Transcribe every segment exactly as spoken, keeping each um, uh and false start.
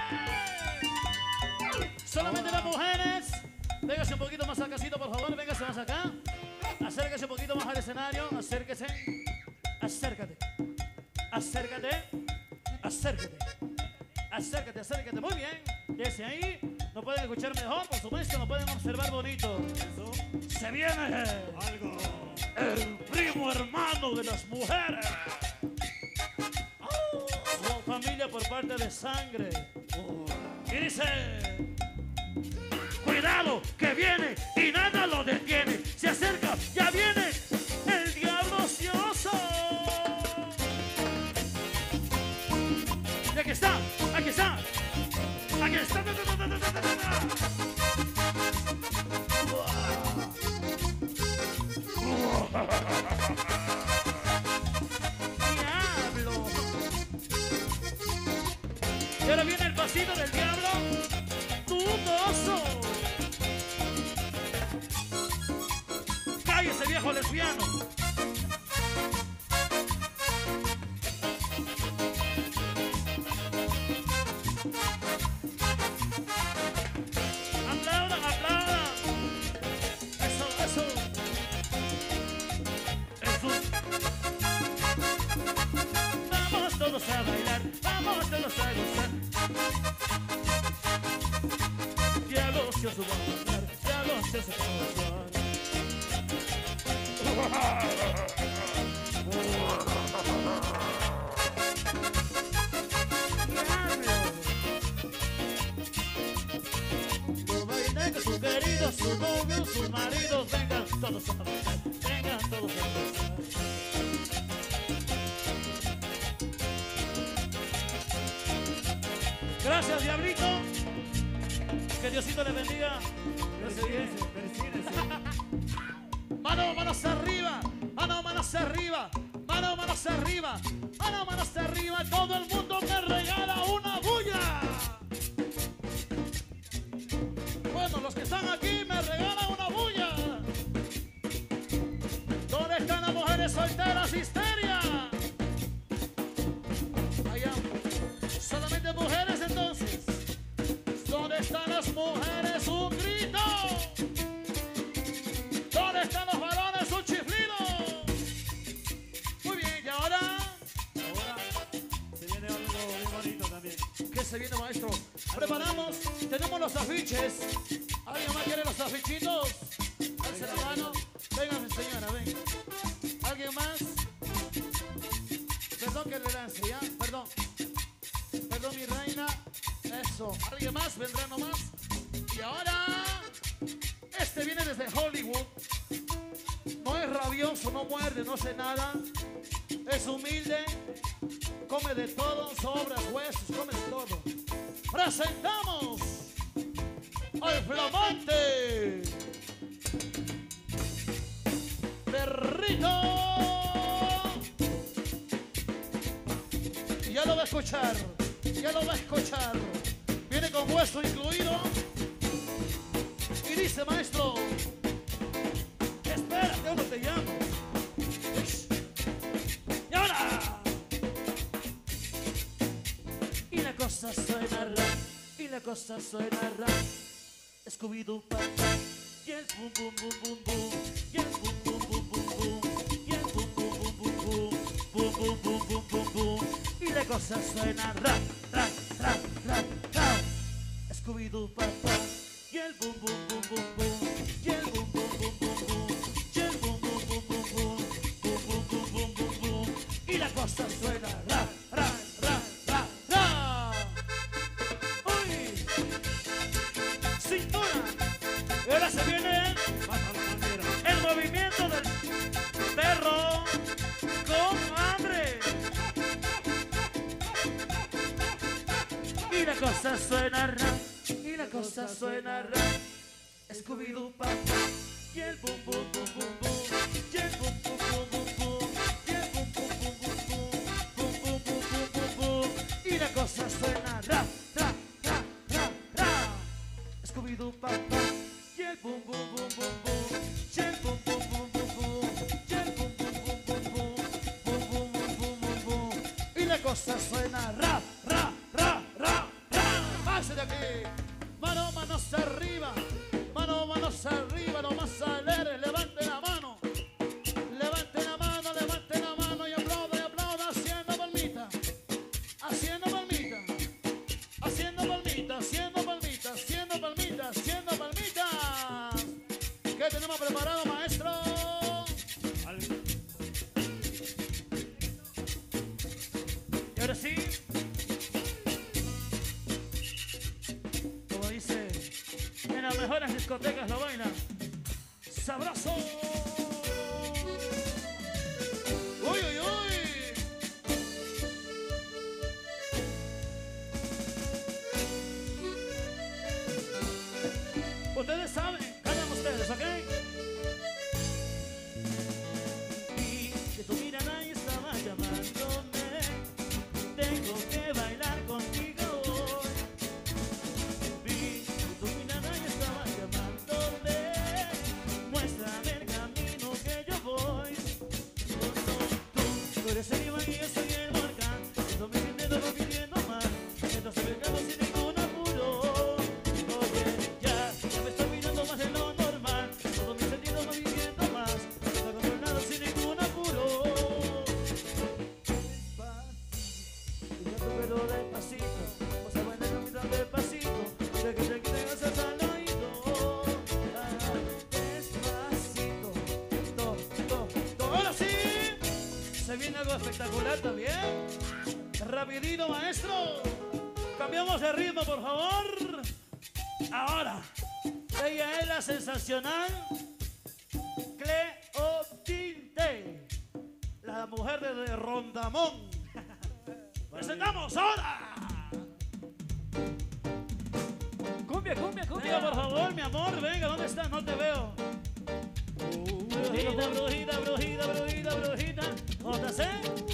Solamente las mujeres. Véngase un poquito más acá, por favor. Véngase más acá. Acérquese un poquito más al escenario. Acérquese. Acércate. Acércate. Acércate. Acércate, acércate. Muy bien. Desde ahí nos pueden escuchar mejor. Por supuesto, nos pueden observar bonito. Eso. Se viene Algo. el primo hermano de las mujeres. Oh, su familia por parte de sangre. Oh. Y dice: cuidado, que viene y nada lo detiene. Se acerca, ya viene el diablo ocioso. Y aquí está, aquí está, aquí está. Ta, ta, ta, ta, ta, ta, ta. Diablo. Y ahora viene el pasito del diablo. Dudoso. Cállese, viejo lesbiano. Aplaudan, aplaudan. Eso, eso. Eso. Vamos todos a bailar, vamos todos a gozar. Diablo ocioso va a bailar, diablo ocioso va a gozar. No bailen con sus queridos, sus novios, sus maridos. Vengan todos a bailar, vengan todos a gozar. Gracias, diablito. Que Diosito le bendiga. Persínese, persínese. Mano, manos arriba. Mano, manos arriba. Mano, manos arriba. Mano, manos arriba. Todo el mundo me regala una bulla. Bueno, los que están aquí me regalan una bulla. ¿Dónde están las mujeres solteras, histeria? Allá. Solamente mujeres entonces. ¿Dónde están las mujeres? Un grito. ¿Dónde están los varones? Un chiflido. Muy bien, y ahora. Ahora se viene algo bien bonito también. ¿Qué se viene, maestro? Preparamos, tenemos los afiches. ¿Alguien más quiere los afichitos? Alce la mano. Venga, señora, ven. ¿Alguien más? Perdón que le lance, ¿ya? Perdón. Perdón, mi reina. Eso. ¿Alguien más? Vendrá nomás. Y ahora, este viene desde Hollywood. No es rabioso, no muerde, no hace nada. Es humilde. Come de todo, sobras, huesos, come de todo. Presentamos al flamante Perrito. Ya lo va a escuchar, ya lo va a escuchar. Viene con hueso incluido. Y dice, maestro, espérate, ¿cómo te llamo? Y ahora. Y la cosa suena rap, y la cosa suena rap. Scooby-Doo, papá. Y el boom, boom, boom, boom, boom. Y el boom, boom, boom, boom, boom. Y el boom, boom, boom, boom, boom. Boom, boom, boom, boom, boom, boom. Y la cosa suena rap, rap, rap, rap, rap. Scooby-Doo, papá. Y el boom, boom, boom, boom, boom. Y el boom, boom, boom, boom, boom. Y el boom, boom, boom, boom, boom. Boom, boom, boom, boom, boom, boom. Y la cosa suena rap, rap, rap, rap, rap. Uy. Cintura. Y ahora se viene Baja la bandera. el movimiento del perro con hambre. Y la cosa suena rap, y la cosa suena rap. Scooby-Doo, papá. Y el boom, boom, boom, boom, boom. Y el boom, boom, boom, boom, boom. Y el boom, boom, boom, boom, boom. Boom, boom, boom, boom, boom, boom. Y la cosa suena rap, rap, rap, rap, rap. Scooby-Doo, papá. Y el boom, boom, boom, boom, boom. Y el boom, boom, boom, boom, boom. Y el boom, boom, boom, boom, boom. Boom, boom, boom, boom, boom, boom. Y la cosa suena rap, rap, rap, rap, rap. aquí. Mano, manos arriba, mano, manos arriba, lo más alegre, levante la mano. Levante la mano, levante la mano y aplauda y aplauda haciendo palmita. Haciendo palmita, haciendo palmita, haciendo palmita, haciendo palmita, haciendo palmitas. ¿Qué tenemos preparado, maestro? Y ahora sí, como dice, en las mejores discotecas lo bailan. ¡Sabroso! ¡Uy, uy, uy! Ustedes saben, cantan ustedes, ¿ok? Y que tu mirada ahí estaba llamándome. Tengo que bailar contigo hoy. Vi que tu mirada ahí estaba llamándome. Muéstrame el camino que yo voy. No, no, tú, tú eres el Iván y yo soy el volcán. Siento mi sintiendo, voy pidiendo más. Entonces me quedo sin ningún apuro. Oye, ya, ya me estoy mirando más de lo normal. Todos mis sentidos van viviendo más. No estoy controlado sin ningún apuro. Pero despacito, vamos a bailar con mi tan despacito. De que te quiten esas al oído. Ah, despacito, do, do, do. Ahora sí, se viene algo espectacular también. Rapidito, maestro. Cambiamos de ritmo, por favor. Ahora, ella es la sensacional Cleotinte, la mujer de Rondamón. ¡Presentamos ahora! Cumbia, cumbia, Venga, cumbia. por favor, mi amor, venga, ¿dónde estás? No te veo. Brujita, brujita, brujita, brujita, brujita. ¿J C?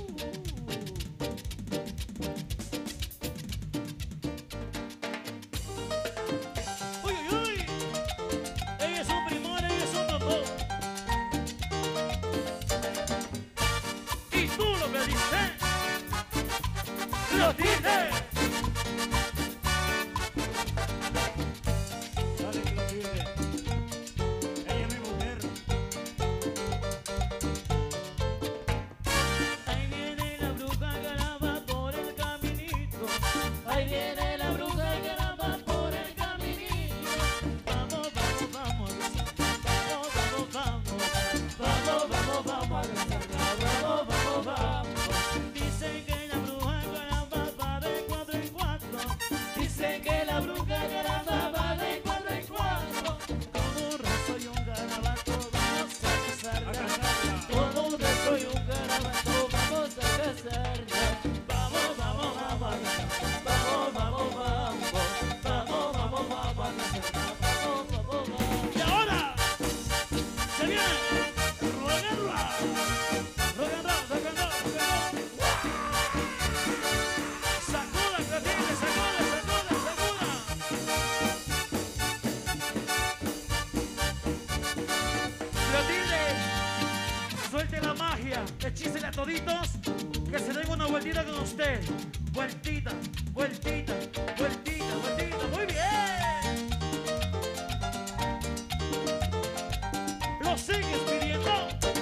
Uy, uy, uy. Ella es un primor, ella es un totó. Y tú lo que dices, lo dices. Dale, Clotilde. Ella es mi mujer. Ahí viene la bruja caramba por el caminito. Ahí viene la bruja caramba por el caminito. Vamos, vamos, vamos. Vamos, vamos, vamos. Vamos, vamos, vamos. Vamos, vamos, vamos. Dicen que la bruja caramba va de cuatro en cuatro. Dicen que la bruja caramba va de cuatro en cuatro. Con un rezo y un garabato vamos a A casarla. cantarla. Como un rezo y un garabato vamos a casarla. Vamos, vamos, vamos a casarla. Vamos, vamos, vamos. Vamos, vamos, vamos a casarla. Vamos, vamos, vamos. Y ahora se viene rock and roll. Rock and roll, rock and roll, rock and roll. Sacuda, Clotilde, sacuda, sacuda, sacuda. Clotilde, suelte la magia, hechícele a toditos que se den una vueltita con usted. Vueltita, vueltita, vueltita, vueltita. Muy bien. Lo sigues pidiendo.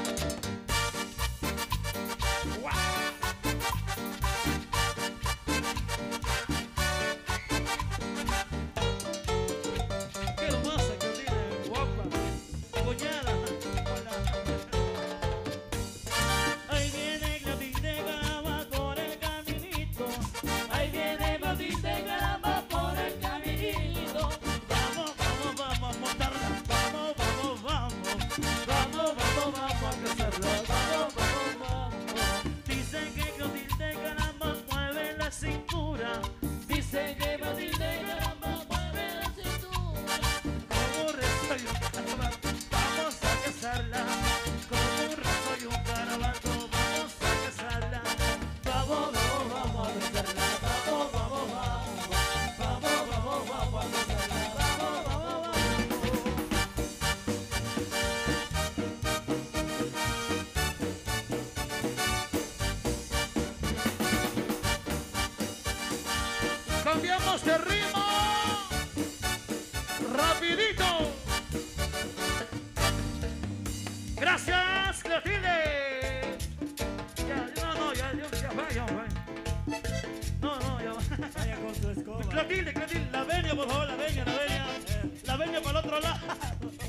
¡Guau! ¡Qué hermosa, Clotilde! Guapa, cuñada. Hola. Ahí viene Clotilde caramba por el caminito. Ahí viene Clotilde caramba por el caminito. Vamos, vamos, vamos a montarla. Vamos, vamos, vamos. Vamos, vamos, vamos a casarla. Vamos, vamos, vamos. Dicen que Clotilde caramba mueve la cintura. Dicen que Clotilde caramba mueve la cintura. Como un rezo y un garabato vamos a casarla. Como un rezo y un garabato vamos a casarla. Vamos, vamos, vamos a casarla. Vamos, vamos, vamos. Vamos, vamos, vamos a casarla. Vamos, vamos, vamos. Cambiamos de ritmo. vaya, vaya, vaya. No, no, yo. Vaya con su escoba. Clotilde, Clotilde, la venia, por favor, la venia, la venia. La venia para el otro lado.